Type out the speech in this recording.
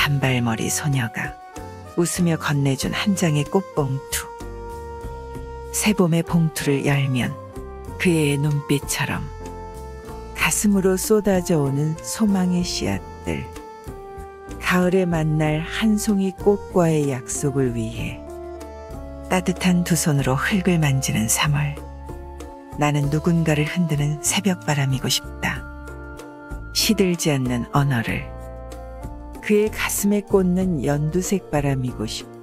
단발머리 소녀가 웃으며 건네준 한 장의 꽃봉투. 새봄의 봉투를 열면 그의 눈빛처럼 가슴으로 쏟아져 오는 소망의 씨앗들. 가을에 만날 한 송이 꽃과의 약속을 위해 따뜻한 두 손으로 흙을 만지는 3월. 나는 누군가를 흔드는 새벽바람이고 싶다. 시들지 않는 언어를, 그의 가슴에 꽂는 연두색 바람이고 싶다.